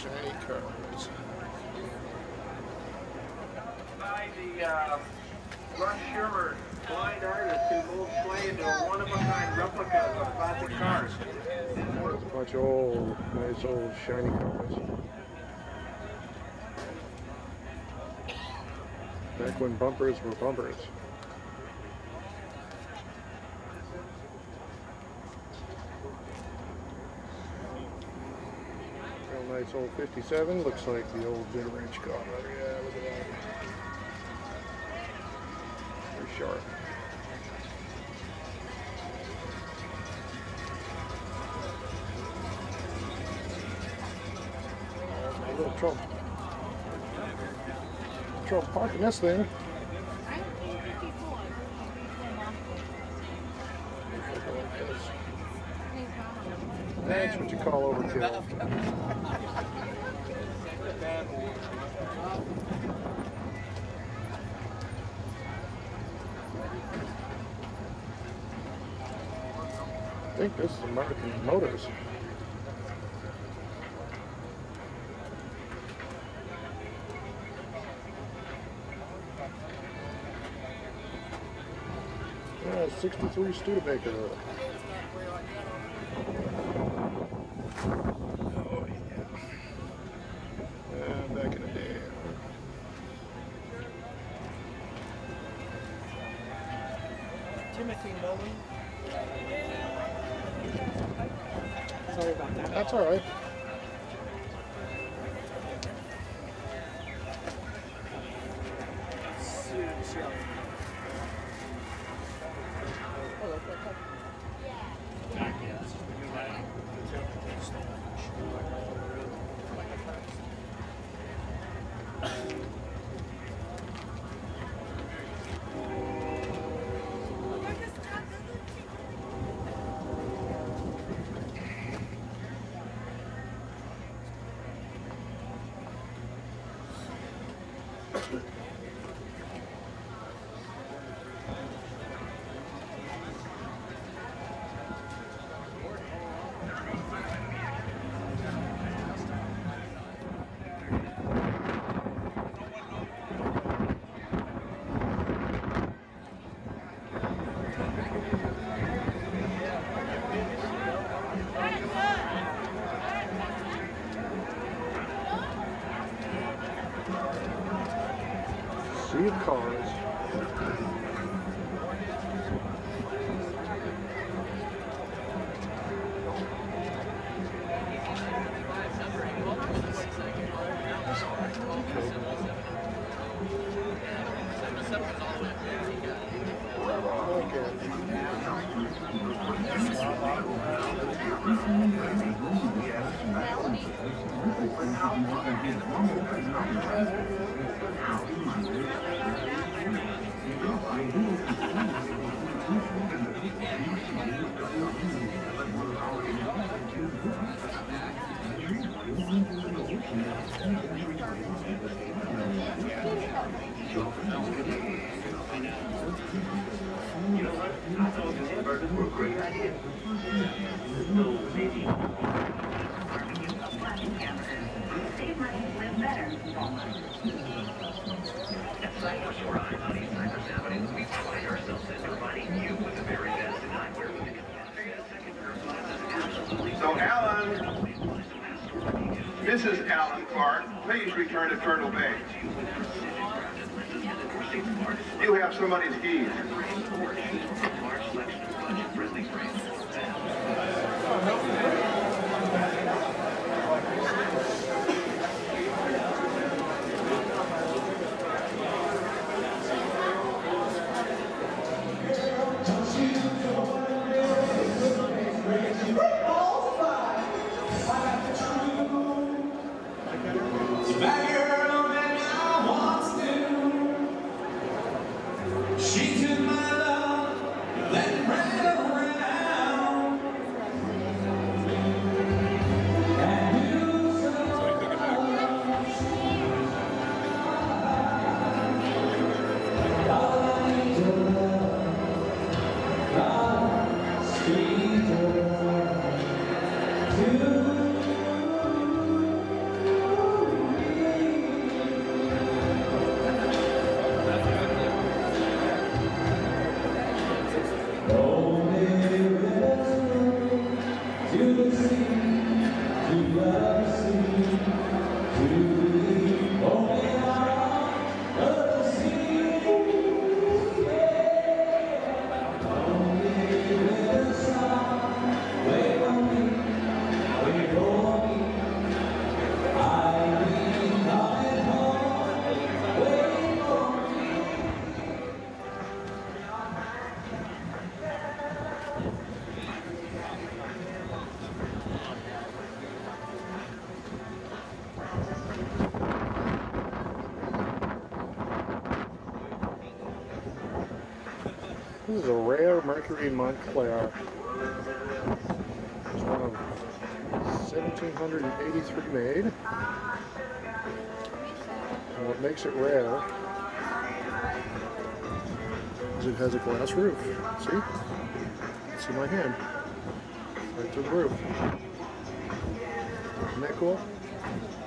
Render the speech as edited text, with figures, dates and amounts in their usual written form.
shiny cars. By the Russ Shermer, blind artist who molds clay into one-of-a-kind replicas of classic cars. There's a bunch of old, nice old shiny cars. Back when bumpers were bumpers. Real nice old 57. Looks like the old mid-range car. Yeah, look at that. Very sharp. A little trouble parking this thing. That's what you call overkill. I think this is American Motors. Yeah, 63 Studebaker. Oh yeah. Back in the day. Timothy Nolan. Sorry about that. That's all right. Sea of cars. So Alan, Mrs. Alan Clark, please return to Turtle Bay. You have somebody's keys. This is a rare Mercury Montclair. It's one of 1783 made. And what makes it rare is it has a glass roof. See? See my hand? Right to the roof. Isn't that cool?